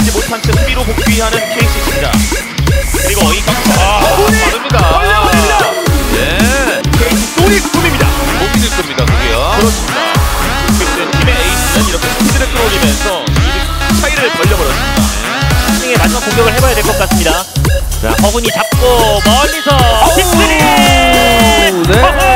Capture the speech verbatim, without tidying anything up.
잡지 못한 채 수비로 복귀하는 케이씨씨입니다. 그리고 이 아, 빠릅니다. 걸려버립니다. 네, 케이씨 소닉 붐입니다. 못 믿을 겁니다, 그게요. 그렇습니다. 그때 팀의 에이스는 이렇게 스피드를 끌어올리면서 이 차이를 벌려버렸습니다. 승리의 마지막 공격을 해봐야 될 것 같습니다. 자, 허훈이 잡고 멀리서 빅스리! 네.